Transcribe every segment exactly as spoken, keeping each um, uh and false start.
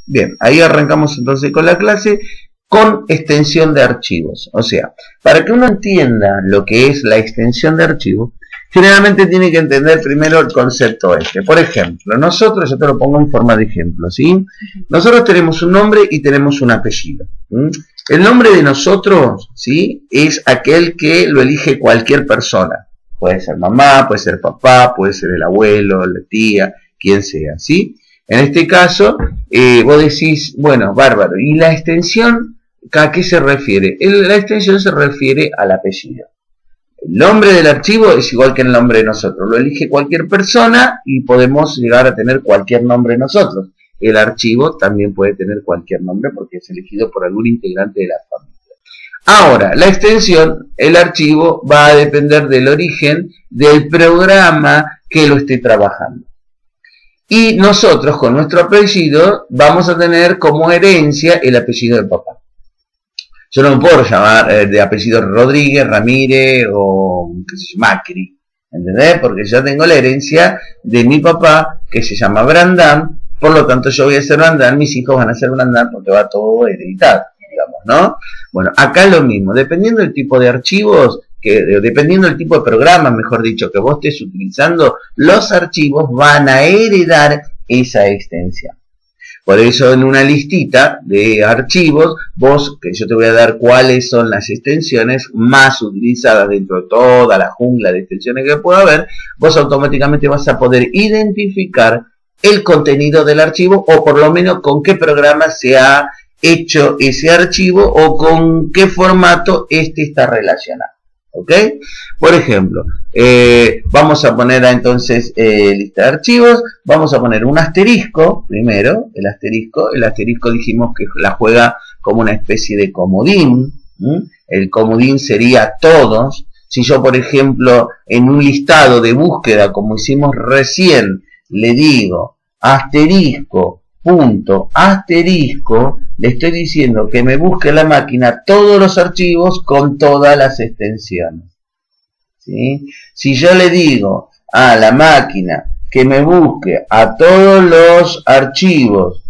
Bien, ahí arrancamos entonces con la clase con extensión de archivos. O sea, para que uno entienda lo que es la extensión de archivos, generalmente tiene que entender primero el concepto este. Por ejemplo, nosotros, yo te lo pongo en forma de ejemplo, ¿sí? Nosotros tenemos un nombre y tenemos un apellido. ¿sí? El nombre de nosotros, ¿sí? Es aquel que lo elige cualquier persona. Puede ser mamá, puede ser papá, puede ser el abuelo, la tía, quien sea, ¿sí? En este caso, eh, vos decís, bueno, bárbaro, ¿y la extensión a qué se refiere? El, la extensión se refiere al apellido. El nombre del archivo es igual que el nombre de nosotros, lo elige cualquier persona y podemos llegar a tener cualquier nombre nosotros. El archivo también puede tener cualquier nombre porque es elegido por algún integrante de la familia. Ahora, la extensión, el archivo, va a depender del origen del programa que lo esté trabajando. Y nosotros, con nuestro apellido, vamos a tener como herencia el apellido del papá. Yo no me puedo llamar eh, de apellido Rodríguez, Ramírez o qué sé yo, Macri, ¿entendés? Porque yo tengo la herencia de mi papá, que se llama Brandán, por lo tanto yo voy a ser Brandán, mis hijos van a ser Brandán, porque va todo hereditado, digamos, ¿no? Bueno, acá es lo mismo, dependiendo del tipo de archivos, que dependiendo del tipo de programa, mejor dicho, que vos estés utilizando, los archivos van a heredar esa extensión. Por eso en una listita de archivos, vos, que yo te voy a dar cuáles son las extensiones más utilizadas dentro de toda la jungla de extensiones que pueda haber, vos automáticamente vas a poder identificar el contenido del archivo o por lo menos con qué programa se ha hecho ese archivo o con qué formato este está relacionado. ¿Ok? Por ejemplo, eh, vamos a poner entonces eh, lista de archivos, vamos a poner un asterisco, primero, el asterisco, el asterisco dijimos que la juega como una especie de comodín, ¿sí? El comodín sería todos. Si yo, por ejemplo, en un listado de búsqueda, como hicimos recién, le digo asterisco, punto, asterisco, le estoy diciendo que me busque la máquina todos los archivos con todas las extensiones. ¿Sí? Si yo le digo a la máquina que me busque a todos los archivos,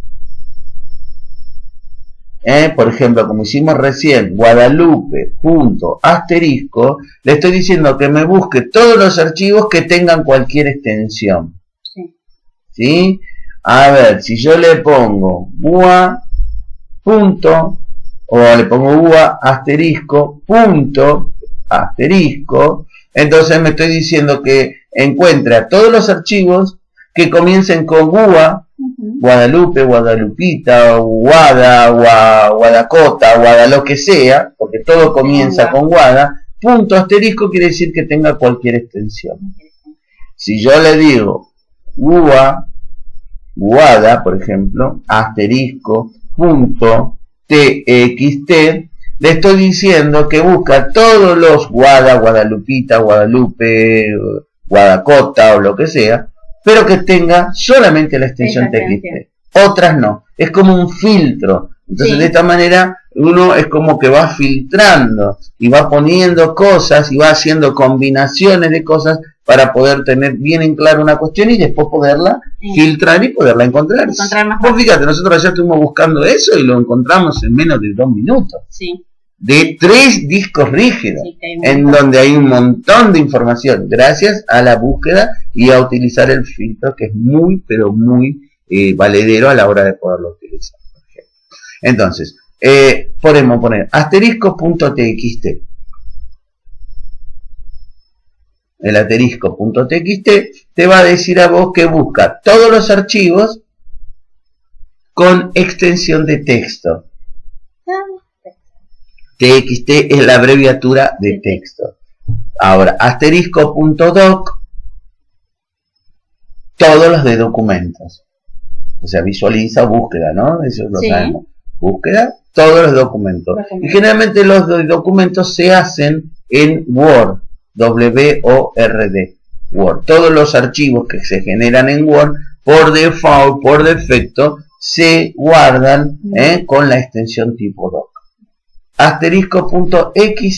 ¿eh? por ejemplo, como hicimos recién, Guadalupe, punto, asterisco, le estoy diciendo que me busque todos los archivos que tengan cualquier extensión. Sí. ¿Sí? A ver, si yo le pongo bua, punto, o le pongo bua, asterisco, punto, asterisco, entonces me estoy diciendo que encuentre a todos los archivos que comiencen con bua, uh-huh. Guadalupe, Guadalupita, Guada, Gua, Guadacota, Guada, lo que sea, porque todo comienza uh-huh. con Guada, punto, asterisco quiere decir que tenga cualquier extensión. Si yo le digo bua, Guada, por ejemplo, asterisco, punto, txt, le estoy diciendo que busca todos los Guada, Guadalupita, Guadalupe, Guadacota o lo que sea, pero que tenga solamente la extensión txt. Otras no, es como un filtro. Entonces sí. de esta manera uno es como que va filtrando y va poniendo cosas y va haciendo combinaciones de cosas para poder tener bien en claro una cuestión y después poderla sí. filtrar y poderla encontrar. encontrar más Vos fíjate, nosotros ayer estuvimos buscando eso y lo encontramos en menos de dos minutos. Sí. De tres discos rígidos, sí, en donde hay un montón de información, gracias a la búsqueda y a utilizar el filtro, que es muy, pero muy eh, valedero a la hora de poderlo utilizar. Por ejemplo. Entonces, eh, podemos poner asterisco.txt. El asterisco.txt te va a decir a vos que busca todos los archivos con extensión de texto. Txt es la abreviatura de texto. Ahora, asterisco.doc, todos los de documentos. O sea, visualiza búsqueda, ¿no? Eso lo sí. sabemos. Búsqueda, todos los documentos. Documentos. Y generalmente los documentos se hacen en Word. W O R D, Word. Todos los archivos que se generan en Word, por default, por defecto, se guardan ¿eh? con la extensión tipo doc. Asterisco.xls,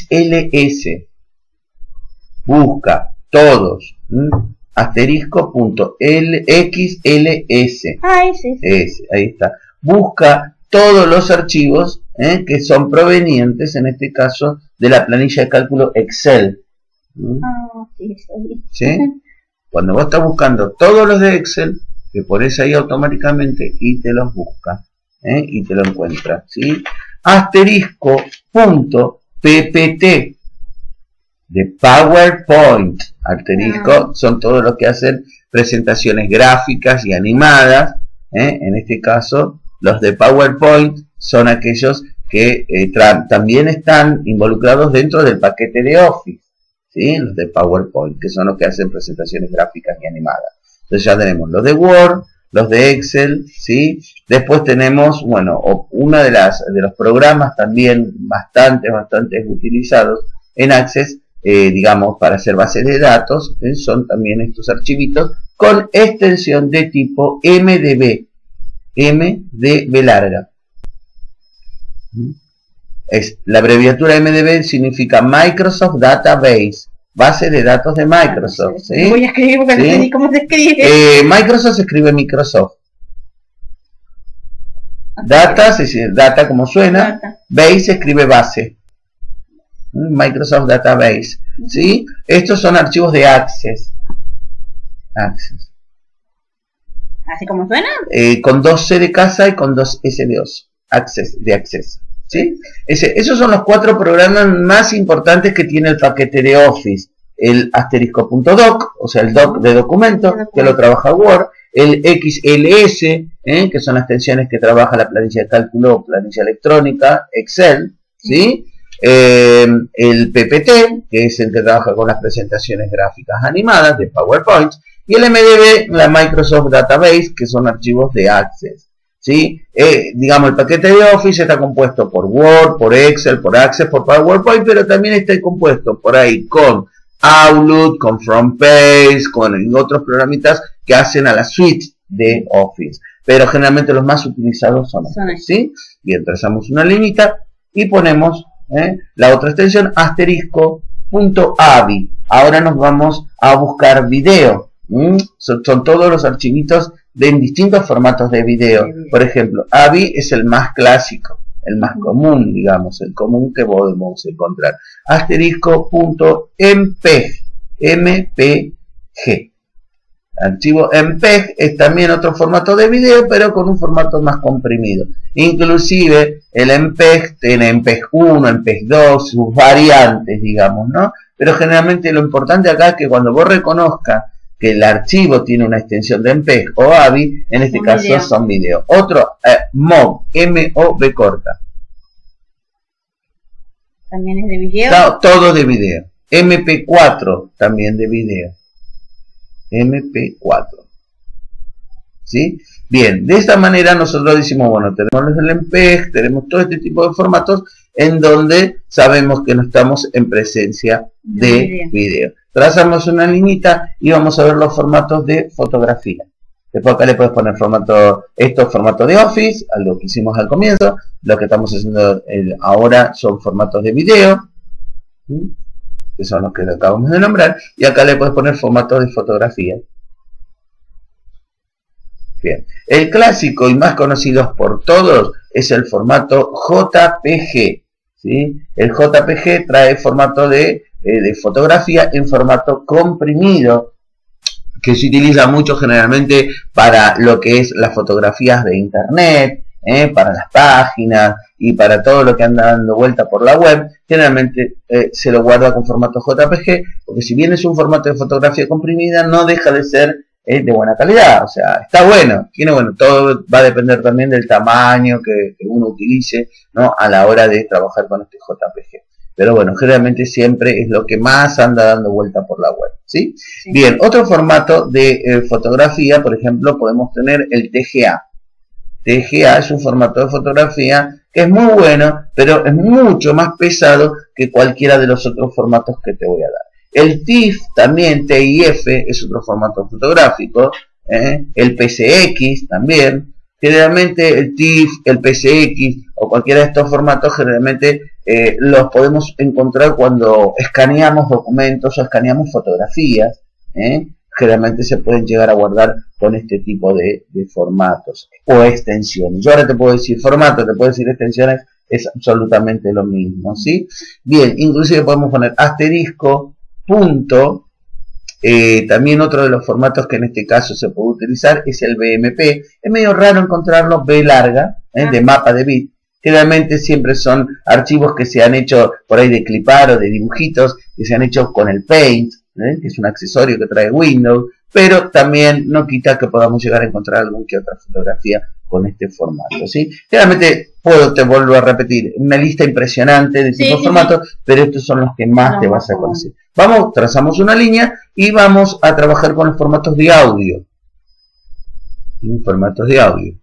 busca todos. ¿m? Asterisco.xls. Ay, sí, sí. Ese, ahí está. busca todos los archivos ¿eh? que son provenientes, en este caso, de la planilla de cálculo Excel. ¿Mm? Ah, sí, sí. ¿Sí? Cuando vos estás buscando todos los de Excel, te pones ahí automáticamente y te los busca ¿eh? y te lo encuentra. ¿Sí? Asterisco punto ppt de PowerPoint. Asterisco ah. son todos los que hacen presentaciones gráficas y animadas. ¿eh? En este caso, los de PowerPoint son aquellos que eh, también están involucrados dentro del paquete de Office. ¿Sí? Los de PowerPoint, que son los que hacen presentaciones gráficas y animadas. Entonces ya tenemos los de Word, los de Excel, ¿sí? Después tenemos, bueno, uno de, las, de los programas también bastante, bastante utilizados en Access, eh, digamos, para hacer bases de datos, ¿eh? son también estos archivitos con extensión de tipo M D B, M D B larga. Es, la abreviatura M D B significa Microsoft Database, base de datos de Microsoft. ¿sí? Voy a escribir porque ¿sí? no sé ni cómo se escribe. Eh, Microsoft se escribe Microsoft. Okay. Data, se dice data como suena. Data. Base se escribe base. Microsoft Database. ¿sí? Estos son archivos de Access. Access. ¿Así como suena? Eh, con dos C de casa y con dos S de oso. Access, de Access. ¿Sí? Ese, esos son los cuatro programas más importantes que tiene el paquete de Office. El asterisco.doc, o sea, el doc de documento, que lo trabaja Word. El X L S, ¿eh? que son las extensiones que trabaja la planilla de cálculo o planilla electrónica, Excel. ¿sí? Eh, el P P T, que es el que trabaja con las presentaciones gráficas animadas de PowerPoint. Y el M D B, la Microsoft Database, que son archivos de Access. ¿sí? Eh, digamos, el paquete de Office está compuesto por Word, por Excel, por Access, por PowerPoint, pero también está compuesto por ahí con Outlook, con FrontPage, con otros programitas que hacen a la suite de Office. Pero generalmente los más utilizados son estos, ¿sí? Bien, trazamos una liñita y ponemos ¿eh? la otra extensión, asterisco.avi. Ahora nos vamos a buscar video. ¿Mm? Son, son todos los archivitos de en distintos formatos de video. Por ejemplo, A V I es el más clásico, el más común, digamos, el común que podemos encontrar. Asterisco.mpeg, M P G. Archivo M P E G es también otro formato de video, pero con un formato más comprimido. Inclusive el M P E G tiene M P E G uno, M P E G dos, sus variantes, digamos, ¿no? Pero generalmente lo importante acá es que cuando vos reconozcas que el archivo tiene una extensión de M P E G o A V I, en este caso video. son video. Otro, eh, M O V, M O V corta. ¿También es de video? No, todo de video. M P cuatro también de video. M P cuatro. ¿Sí? Bien, de esta manera nosotros decimos, bueno, tenemos el M P E G, tenemos todo este tipo de formatos en donde sabemos que no estamos en presencia de video. video. Trazamos una liñita y vamos a ver los formatos de fotografía. Después acá le puedes poner formato, estos formatos de Office, algo que hicimos al comienzo. Lo que estamos haciendo el, ahora son formatos de video, ¿sí? que son los que acabamos de nombrar. Y acá le puedes poner formatos de fotografía. Bien. El clásico y más conocido por todos es el formato J P G. ¿sí? El J P G trae formato de, eh, de fotografía en formato comprimido, que se utiliza mucho generalmente para lo que es las fotografías de internet, eh, para las páginas y para todo lo que anda dando vuelta por la web. Generalmente eh, se lo guarda con formato J P G, porque si bien es un formato de fotografía comprimida, no deja de ser eh, de buena calidad. O sea, está bueno, tiene bueno, todo va a depender también del tamaño que, que uno utilice, ¿no? a la hora de trabajar con este J P G. Pero bueno, generalmente siempre es lo que más anda dando vuelta por la web, ¿sí? Sí. Bien, otro formato de eh, fotografía, por ejemplo, podemos tener el T G A. T G A es un formato de fotografía que es muy bueno, pero es mucho más pesado que cualquiera de los otros formatos que te voy a dar. El T I F también, T I F, es otro formato fotográfico. ¿eh? El P C X también. Generalmente el T I F, el P C X o cualquiera de estos formatos generalmente eh, los podemos encontrar cuando escaneamos documentos o escaneamos fotografías. ¿eh? generalmente se pueden llegar a guardar con este tipo de, de formatos o extensiones. Yo ahora te puedo decir formato, te puedo decir extensiones, es absolutamente lo mismo, ¿sí? Bien, inclusive podemos poner asterisco, punto. Eh, también otro de los formatos que en este caso se puede utilizar es el B M P. Es medio raro encontrarlo B larga, ¿eh? De mapa de bit. Generalmente siempre son archivos que se han hecho por ahí de clipar o de dibujitos, que se han hecho con el Paint, ¿eh? Que es un accesorio que trae Windows, pero también no quita que podamos llegar a encontrar alguna que otra fotografía con este formato, ¿sí? Generalmente puedo, te vuelvo a repetir, una lista impresionante de tipos de formatos, sí. Pero estos son los que más no, te vas a conocer. Vamos, trazamos una línea y vamos a trabajar con los formatos de audio. Formatos de audio.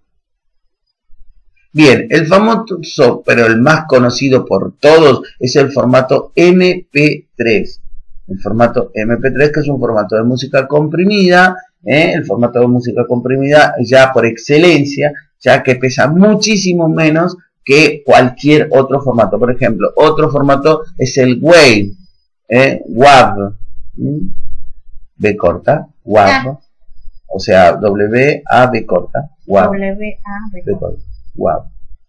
Bien, el famoso, pero el más conocido por todos, es el formato M P tres. El formato M P tres, que es un formato de música comprimida, ¿eh? El formato de música comprimida ya por excelencia, ya que pesa muchísimo menos que cualquier otro formato. Por ejemplo, otro formato es el WAV, ¿eh? WAV, ¿Mm? B corta, WAV, o sea, W A V corta, WAV, W A V corta. WAV.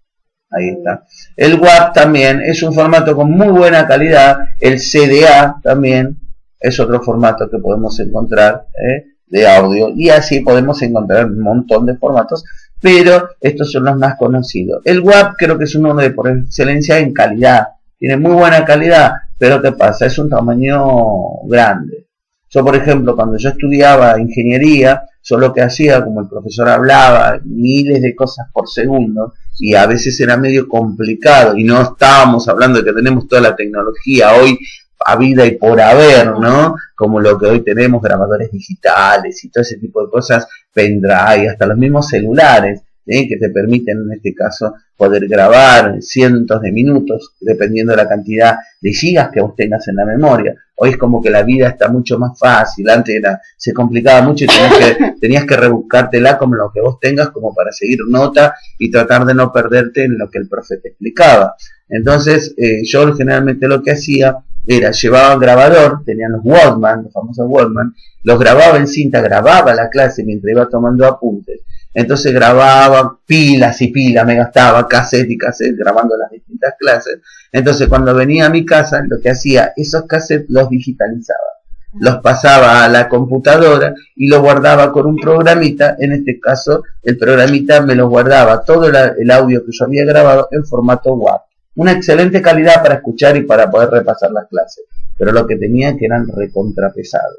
Ahí está. El WAV también es un formato con muy buena calidad. El C D A también es otro formato que podemos encontrar, ¿eh? De audio. Y así podemos encontrar un montón de formatos, pero estos son los más conocidos. El WAV creo que es uno de por excelencia en calidad. Tiene muy buena calidad, pero ¿qué pasa? Es un tamaño grande. Yo, por ejemplo, cuando yo estudiaba ingeniería, yo lo que hacía, como el profesor hablaba, miles de cosas por segundo, y a veces era medio complicado, y no estábamos hablando de que tenemos toda la tecnología hoy a vida y por haber, ¿no? Como lo que hoy tenemos, grabadores digitales y todo ese tipo de cosas, pendrive, hasta los mismos celulares, ¿sí? Que te permiten en este caso poder grabar cientos de minutos, dependiendo de la cantidad de gigas que vos tengas en la memoria. Hoy es como que la vida está mucho más fácil. Antes era, se complicaba mucho y tenías que, tenías que rebuscártela como lo que vos tengas, como para seguir nota y tratar de no perderte en lo que el profe te explicaba. Entonces, eh, yo generalmente lo que hacía era, llevaba un grabador, tenían los Walkman, los famosos Walkman, los grababa en cinta, grababa la clase mientras iba tomando apuntes. Entonces grababa pilas y pilas, me gastaba cassette y cassette grabando las distintas clases. Entonces cuando venía a mi casa, lo que hacía, esos cassettes los digitalizaba, los pasaba a la computadora y los guardaba con un programita. En este caso, el programita me lo guardaba todo la, el audio que yo había grabado en formato WAV. Una excelente calidad para escuchar y para poder repasar las clases, pero lo que tenía que eran recontrapesados.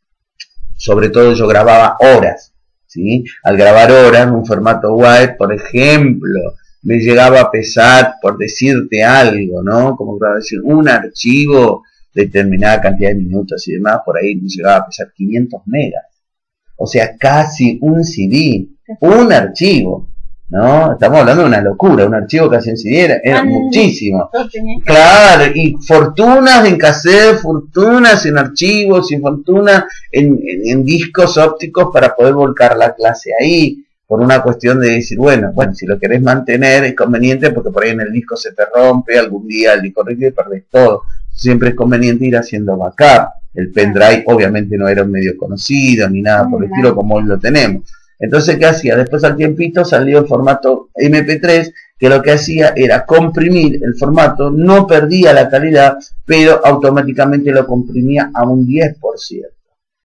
Sobre todo yo grababa horas, ¿sí? Al grabar horas, un formato WAV, por ejemplo, me llegaba a pesar, por decirte algo, ¿no? Como para decir, un archivo de determinada cantidad de minutos y demás, por ahí me llegaba a pesar quinientos megas. O sea, casi un C D, un archivo, ¿no? Estamos hablando de una locura, un archivo casi en C D era, era muchísimo. Claro, y fortunas en cassette, fortunas en archivos y fortunas en, en, en discos ópticos para poder volcar la clase ahí. Por una cuestión de decir, bueno, bueno, si lo querés mantener es conveniente porque por ahí en el disco se te rompe, algún día el disco rígido y perdés todo. Siempre es conveniente ir haciendo backup. El pendrive obviamente no era un medio conocido ni nada por el estilo como hoy lo tenemos. Entonces, ¿qué hacía? Después al tiempito salió el formato M P tres, que lo que hacía era comprimir el formato, no perdía la calidad, pero automáticamente lo comprimía a un diez por ciento.